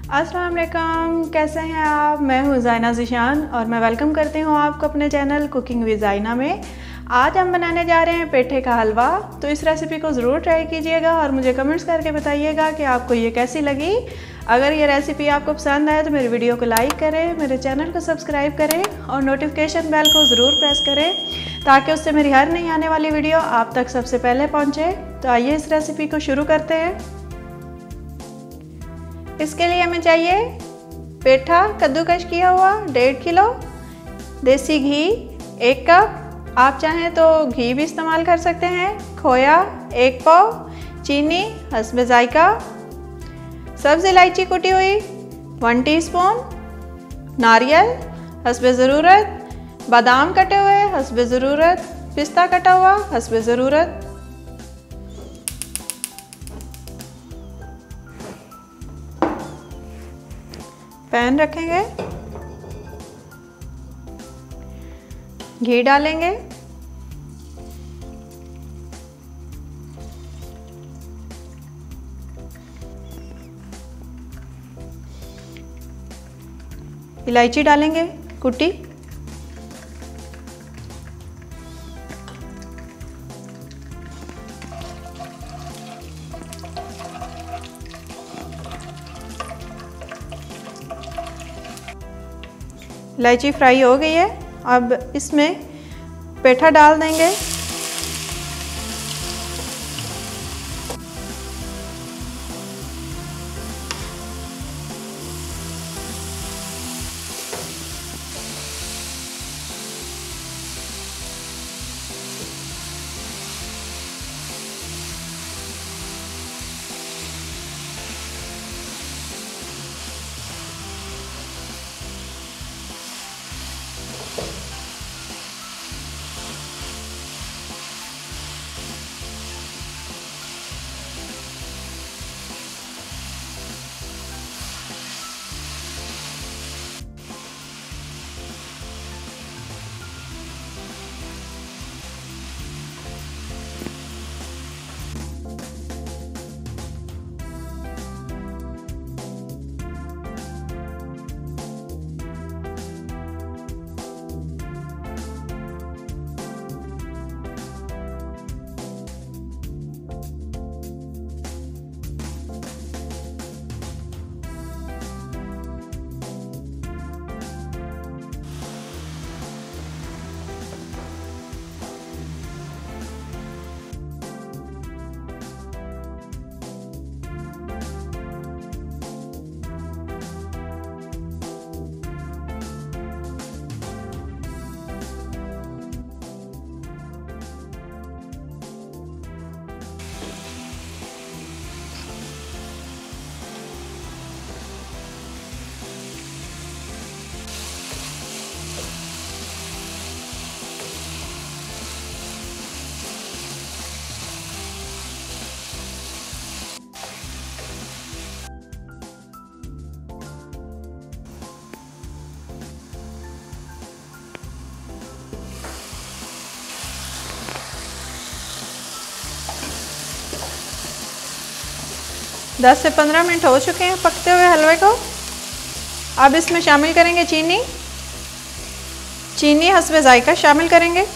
अस्सलाम वालेकुम, कैसे हैं आप। मैं हूँ ज़ाइना ज़ीशान और मैं वेलकम करती हूँ आपको अपने चैनल कुकिंग विद ज़ाइना में। आज हम बनाने जा रहे हैं पेठे का हलवा। तो इस रेसिपी को ज़रूर ट्राई कीजिएगा और मुझे कमेंट्स करके बताइएगा कि आपको ये कैसी लगी। अगर ये रेसिपी आपको पसंद आए तो मेरी वीडियो को लाइक करें, मेरे चैनल को सब्सक्राइब करें और नोटिफिकेशन बेल को ज़रूर प्रेस करें ताकि उससे मेरी हर नई आने वाली वीडियो आप तक सबसे पहले पहुँचे। तो आइए इस रेसिपी को शुरू करते हैं। इसके लिए हमें चाहिए पेठा कद्दूकश किया हुआ 1.5 किलो, देसी घी 1 कप, आप चाहें तो घी भी इस्तेमाल कर सकते हैं, खोया 1 पाव, चीनी हस्बे जायका, सब्ज़ इलायची कुटी हुई 1 टीस्पून, नारियल हस्बे ज़रूरत, बादाम कटे हुए हस्बे ज़रूरत, पिस्ता कटा हुआ हस्बे ज़रूरत। पैन रखेंगे, घी डालेंगे, इलायची डालेंगे कुटी, इलायची फ्राई हो गई है। अब इसमें पेठा डाल देंगे, दस से 15 मिनट हो चुके हैं पकते हुए हलवे को। अब इसमें शामिल करेंगे चीनी हस्बे जायका शामिल करेंगे,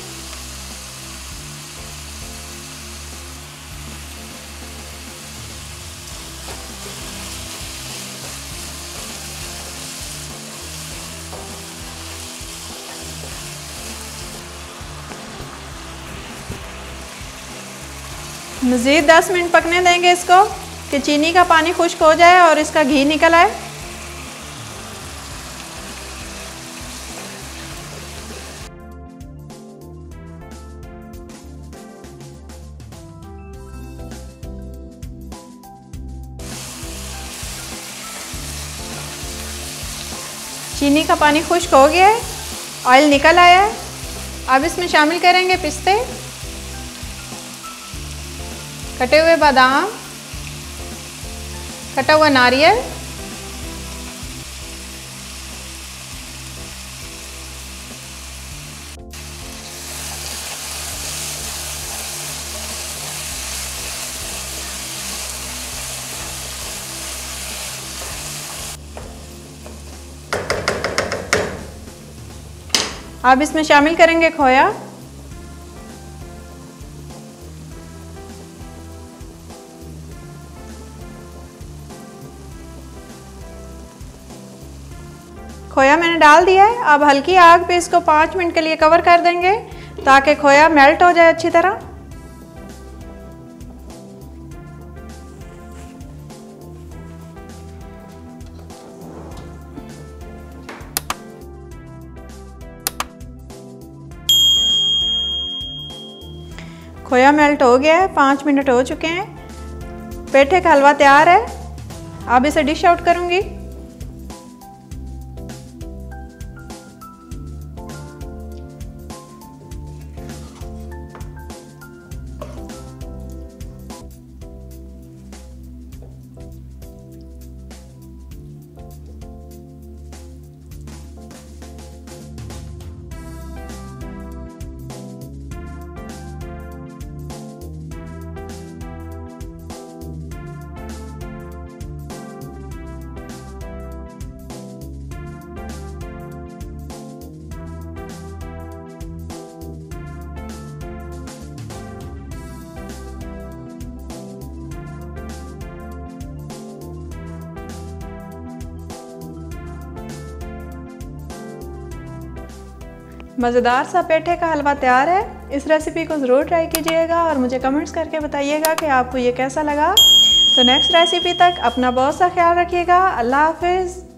मज़ीद 10 मिनट पकने देंगे इसको कि चीनी का पानी खुश्क हो जाए और इसका घी निकल आए। चीनी का पानी खुश्क हो गया है, ऑयल निकल आया है। अब इसमें शामिल करेंगे पिस्ते, कटे हुए बादाम, कटा हुआ नारियल, अब इसमें शामिल करेंगे खोया। खोया मैंने डाल दिया है। अब हल्की आग पे इसको 5 मिनट के लिए कवर कर देंगे ताकि खोया मेल्ट हो जाए अच्छी तरह। खोया मेल्ट हो गया है, 5 मिनट हो चुके हैं। पेठे का हलवा तैयार है। अब इसे डिश आउट करूंगी। मज़ेदार सा पेठे का हलवा तैयार है। इस रेसिपी को ज़रूर ट्राई कीजिएगा और मुझे कमेंट्स करके बताइएगा कि आपको ये कैसा लगा। तो नेक्स्ट रेसिपी तक अपना बहुत सा ख्याल रखिएगा। अल्लाह हाफिज़।